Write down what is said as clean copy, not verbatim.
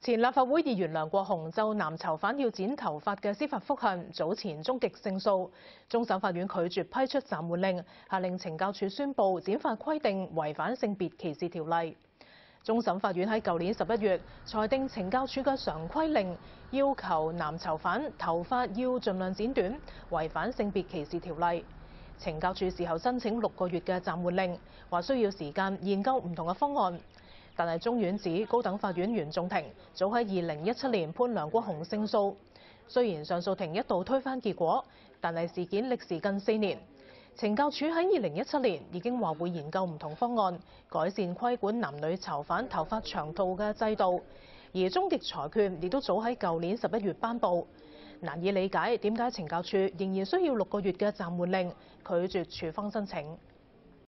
前立法會議員梁國雄就男囚犯要剪頭髮嘅司法覆核早前終極勝訴，終審法院拒絕批出暫緩令，下令懲教署宣布剪髮規定違反性別歧視條例。終審法院喺舊年11月裁定懲教署嘅常規令要求男囚犯頭髮要盡量剪短，違反性別歧視條例。懲教署事後申請6個月嘅暫緩令，話需要時間研究唔同嘅方案。但係中院指高等法院原訟庭早喺2017年判梁國雄勝訴，雖然上訴庭一度推翻結果，但係事件歷時近4年。懲教署喺2017年已經話會研究唔同方案，改善規管男女囚犯頭髮長度嘅制度，而終極裁決亦都早喺舊年11月頒布。難以理解點解懲教署仍然需要6個月嘅暫緩令，拒絕處方申請。